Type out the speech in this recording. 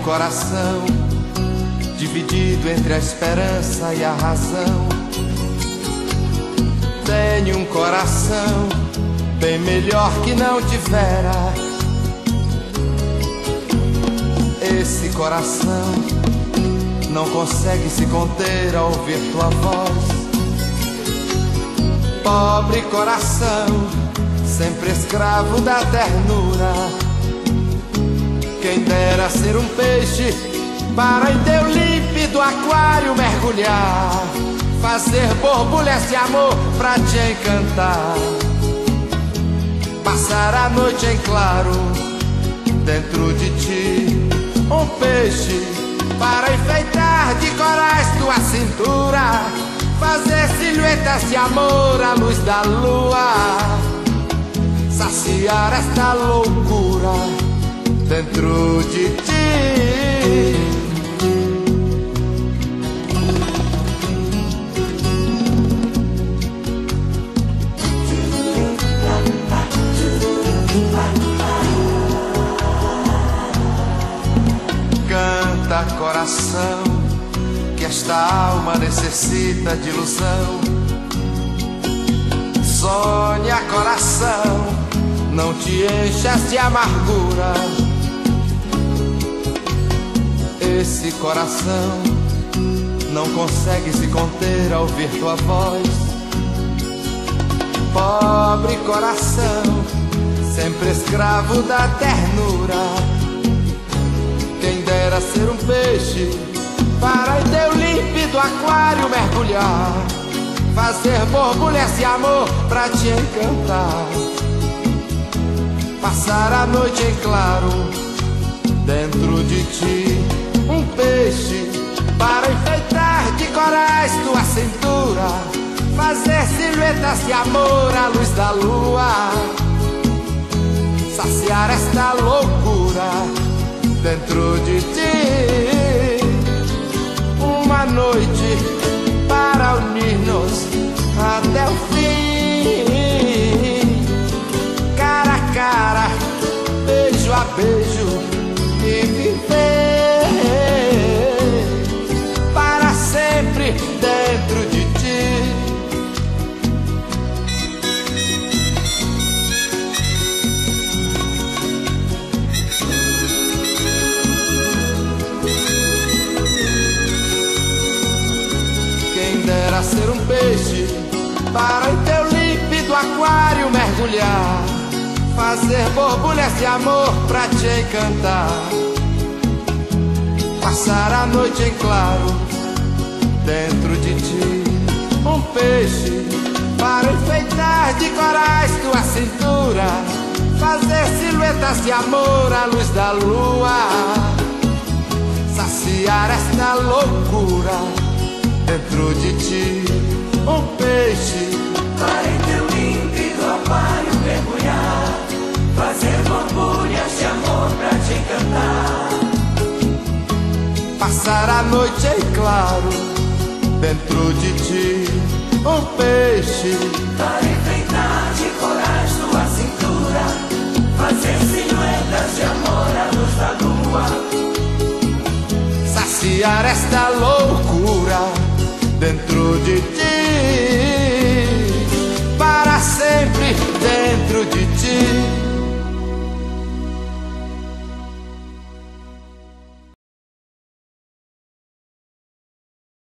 coração dividido entre a esperança e a razão. Tenho um coração bem melhor que não tivera. Esse coração não consegue se conter ao ouvir tua voz. Pobre coração, sempre escravo da ternura. Quem dera ser um peixe para em teu límpido aquário mergulhar, fazer borbulhas de amor pra te encantar, passar a noite em claro dentro de ti. Um peixe para enfeitar de corais tua cintura, fazer silhuetas de amor à luz da lua, saciar esta loucura dentro de ti. Canta, coração, que esta alma necessita de ilusão. Sonha, coração, não te enchas de amargura. Esse coração não consegue se conter ao ouvir tua voz. Pobre coração, sempre escravo da ternura. Quem dera ser um peixe para em teu límpido aquário mergulhar, fazer borbulhas de amor pra te encantar, passar a noite em claro dentro de ti. Um peixe para enfeitar de corais tua cintura, fazer silhuetas de amor à luz da lua, saciar esta loucura dentro de ti. Uma noite para unir-nos até o fim, cara a cara, beijo a beijo, e viver para sempre dentro de ti. Quem dera ser um peixe para em teu límpido aquário mergulhar, fazer borbulhas de amor pra te encantar, passar a noite em claro dentro de ti. Um peixe para enfeitar de corais tua cintura, fazer silhuetas de amor à luz da lua, saciar esta loucura dentro de ti. Um peixe para em teu límpido aquário mergulhar, fazer borbulhas de amor pra te encantar, passar a noite em claro dentro de ti. Um peixe para enfeitar de corais tua cintura, fazer silhuetas de amor à luz da lua, saciar esta loucura dentro de ti.